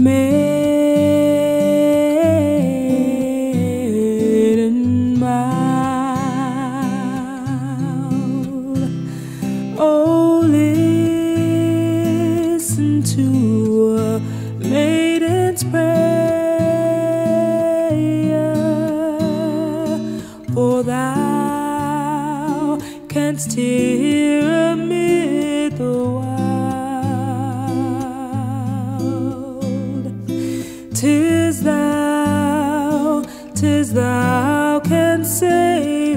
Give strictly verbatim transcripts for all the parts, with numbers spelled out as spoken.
maiden mild, oh, listen to a maiden's prayer, for thou canst hear amid the wild. 'Tis thou, 'tis thou canst save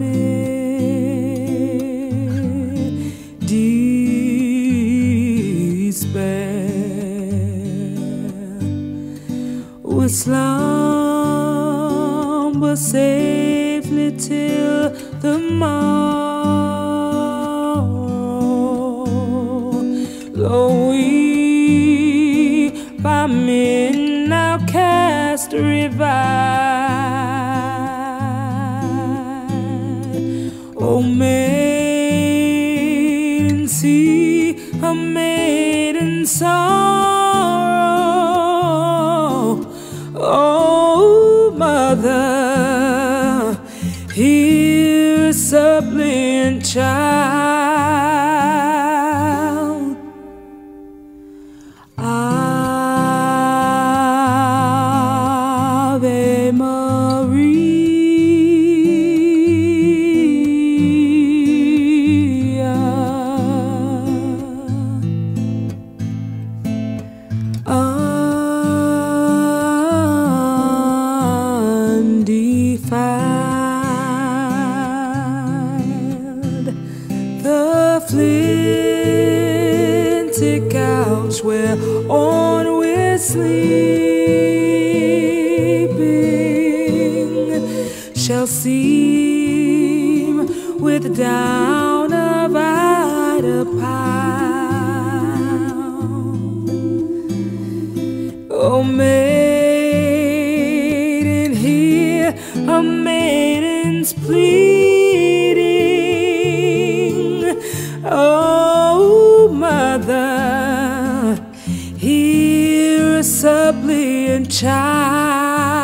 amid despair. With slumber safely till the morrow, though we by midnight outcast revived. O maiden, see a maiden's sorrow. Oh, mother, hear a suppliant child. Ave Maria, undefiled, the flinty couch whereon we're sleeping shall seem with down of eider pound. O maiden, hear a maiden's pleading. Oh, mother, hear a suppliant child.